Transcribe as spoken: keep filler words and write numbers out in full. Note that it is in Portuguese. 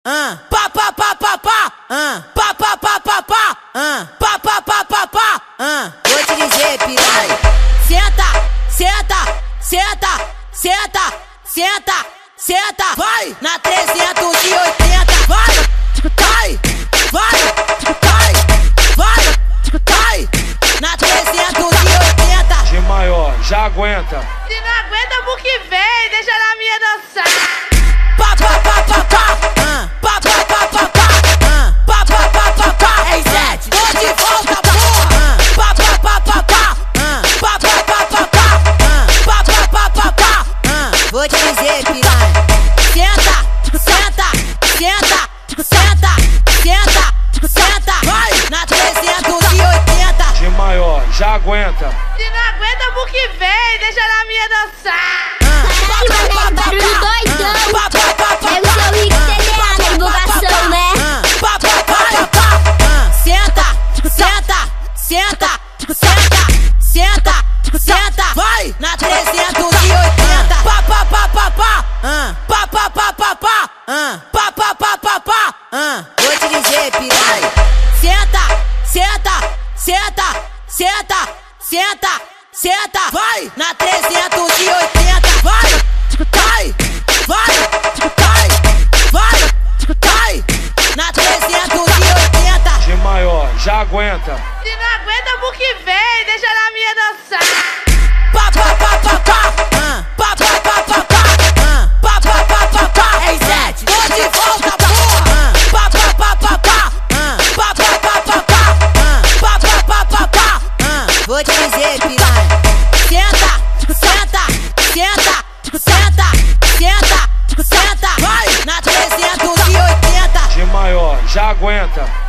ah, pá, pá, pá, pá, pá, ah, pá, pá, pá, pá, pá, ah, pá, pá, pá, pá, pá, ah. Vou te dizer, piranha. Senta, senta, senta, senta, senta, senta, vai na trezentos e oitenta, vai, vai, vai, vai, vai, vai, na trezentos e oitenta. De maior, já aguenta. Se não aguenta, pro que vem, deixa na minha dançar. Pá, pá, pá, pá, pá, ah, pá, pá, pá, pá, pá, ah, pá, pá, pá, pá, pá, é sete, tô de volta, porra, pá, pá, pá, pá, pá, ah, pá, pá, pá, pá, pá, ah, pá, pá, pá, pá, pá, ah. Vou te dizer, piranha. Senta, senta, senta, senta, senta, senta, vai na trezentos e oitenta. De maior, já aguenta. Se não aguenta, pro que vem, deixa na minha dançar. Caralho, mané, barulho doidão. É o seu Rick T D A na divulgação, né? Senta, senta, senta, senta, senta, senta, vai na trezentos e oitenta. Pá, pá, pá, pá, pá, ah, pá, pá, pá, pá, pá, ah, pá, pá, pá, pá, pá, ah. Vou te dizer, piranha. Senta, senta, senta, senta, senta, senta, vai na trezentos e oitenta. Vai, vai, vai, vai, vai, vai, na trezentos e oitenta. De maior, já aguenta. Se não aguenta, pro que vem, deixa na minha dançar. Pá, pá, pá, pá, pá, ah, pá, pá, pá, pá, pá, ah, pá, pá, pá, pá, pá, é sete, tô de volta, porra, pá, pá, pá, pá, pá, ah, pá, pá, pá, pá, pá, ah, pá, pá, pá, pá, pá, ah. Vou te dizer, piranha. Senta, senta, senta, senta, senta, senta, vai na trezentos e oitenta. De maior, já aguenta.